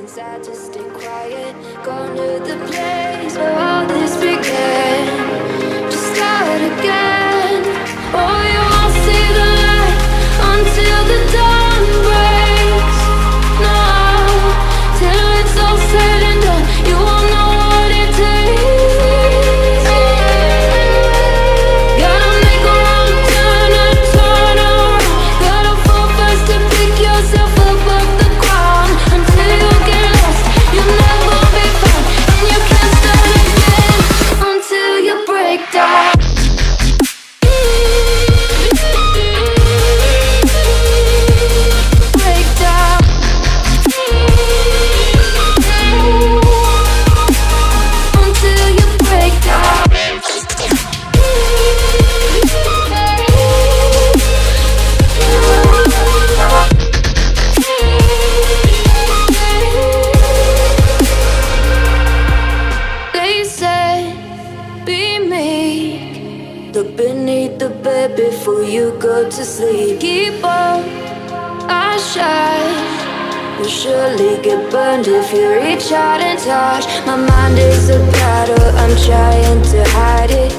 inside to stay quiet. Gone to the place where all this began. Just start again. Oh, you won't see the light until the dawn breaks. No, till it's all said and done, you won't know what it takes. Gotta make a wrong turn and turn around. Gotta fall fast to pick yourself up off the ground. Until you get lost, you'll never be found, and you can't start again until you break down. Break down. Until you break down. They said, be meek. Look beneath the bed before you go to sleep. Keep on, I shine. You'll surely get burned if you reach out and touch. My mind is a battle, I'm trying to hide it.